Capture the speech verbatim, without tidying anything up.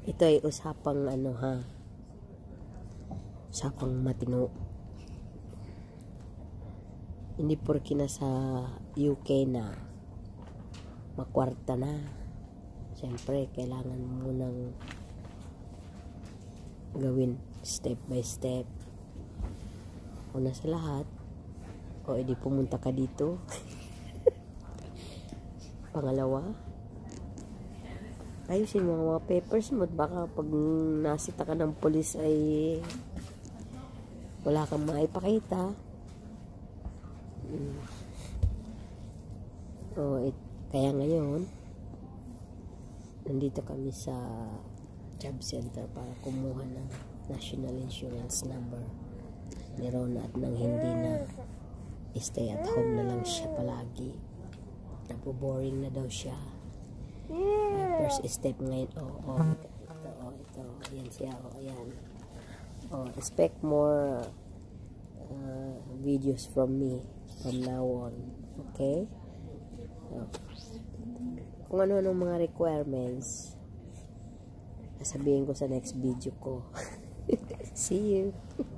Ito ay usapang ano ha. Usapang matino. Hindi porke na sa U K na makwarta na. Siyempre, kailangan mo nang gawin step by step. Una sa lahat, o edi pumunta ka dito. Pangalawa, ayusin mo mga papers mo. Baka pag nasita ka ng polis ay wala kang maipakita. Hmm. O, it, kaya ngayon, nandito kami sa job center para kumuha ng national insurance number ni Rona at nang hindi na stay at home na lang siya palagi. Napo-boring na daw siya. Uh, first step ngayon, oh, oh, ito, ito, oh, ito, ayan siya, oh, ayan. Oh, expect more uh, videos from me from now on, okay? So, kung ano-ano mga requirements, sasabihin ko sa next video ko. See you!